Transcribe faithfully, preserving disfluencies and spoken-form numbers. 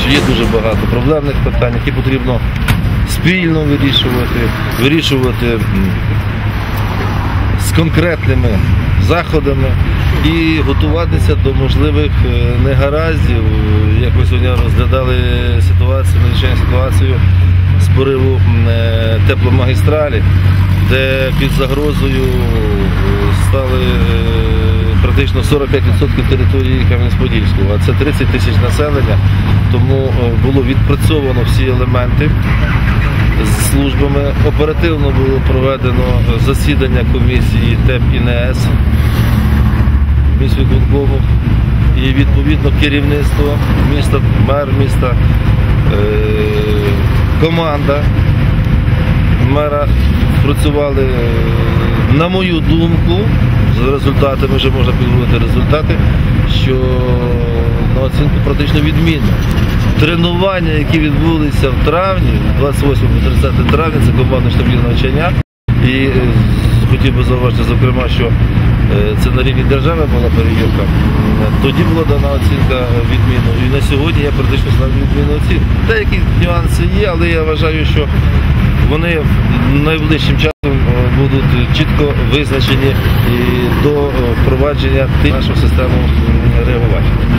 що є дуже багато проблемних питань, які потрібно спільно вирішувати, вирішувати з конкретними заходами і готуватися до можливих негараздів. Як ви сьогодні розглядали ситуацію, надзвичайну ситуацію з пориву тепломагістралі, де під загрозою стали практично сорок п'ять відсотків території Кам'янець-Подільського, а це тридцять тисяч населення, тому було відпрацьовано всі елементи з службами. Оперативно було проведено засідання комісії ТЕП і НЕС міськвиконкому і відповідно керівництво міста, мер міста, команда мера працювали, на мою думку, з результатами, вже можна підводити результати, що на оцінку практично відмінно. Тренування, які відбулися в травні, двадцять восьмого по тридцяте травня, це командне штабні навчання. І хотів би зауважити, зокрема, що це на рівні держави була перевірка. Тоді була дана оцінка відміну. І на сьогодні я практично ставлю відмінну оцінку. Деякі нюанси є, але я вважаю, що вони найближчим часом будуть чітко визначені і до впровадження нашої системи реагування.